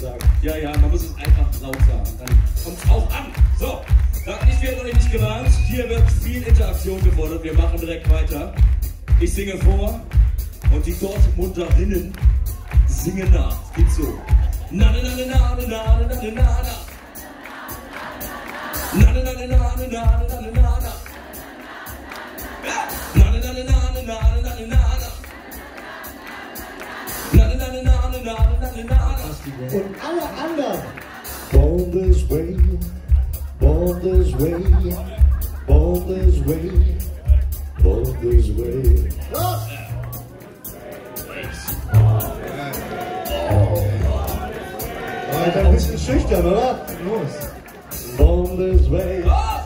sagen. Ja, man muss es einfach laut sagen. Dann kommt es auch an. So, ich werde euch nicht gewarnt. Hier wird viel Interaktion gefordert. Wir machen direkt weiter. Ich singe vor und die Dortmunderinnen singen nach. Geht so. Na na na na na na na na na na. Na na na na na na na na na na. Na na na na na na na na na na. Und alle anderen. Born this way, born this way, born this way, born this way. Los! Alter, ein bisschen schüchtern, oder? Los. Born this way.